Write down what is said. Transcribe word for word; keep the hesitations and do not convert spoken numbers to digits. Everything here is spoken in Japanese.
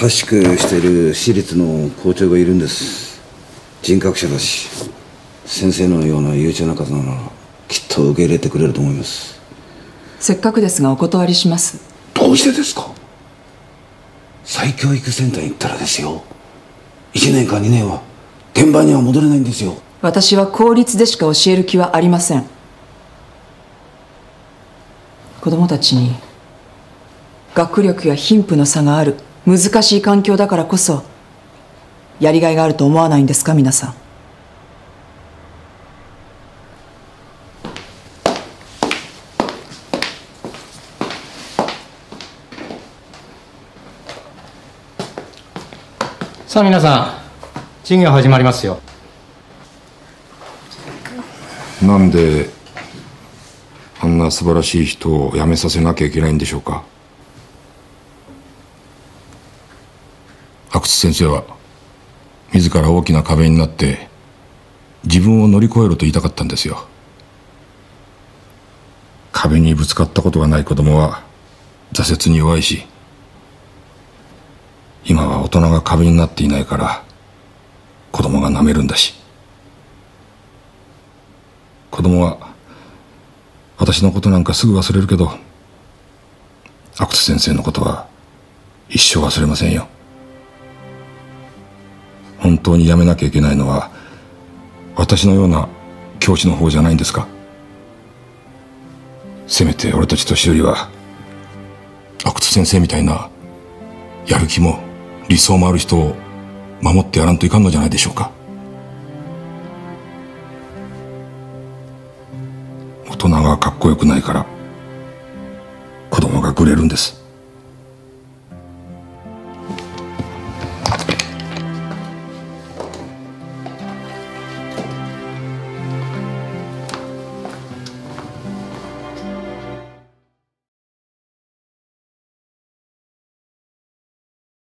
親しくしている私立の校長がいるんです。人格者だし、先生のような優秀な方ならきっと受け入れてくれると思います。 せっかくですがお断りします。 どうしてですか？再教育センターに行ったらですよ、いちねんかにねんは現場には戻れないんですよ。 私は公立でしか教える気はありません。子供たちに学力や貧富の差がある難しい環境だからこそやりがいがあると思わないんですか、皆さん。 さあ皆さん、授業始まりますよ。 なんであんな素晴らしい人を辞めさせなきゃいけないんでしょうか。阿久津先生は自ら大きな壁になって自分を乗り越えろと言いたかったんですよ。壁にぶつかったことがない子供は挫折に弱いし、今は大人が壁になっていないから子供が舐めるんだし、子供は私のことなんかすぐ忘れるけど阿久津先生のことは一生忘れませんよ。本当にやめなきゃいけないのは私のような教師の方じゃないんですか。せめて俺たち年寄りは阿久津先生みたいなやる気も理想もある人を守ってやらんといかんのじゃないでしょうか。大人がかっこよくないから子供がぐれるんです。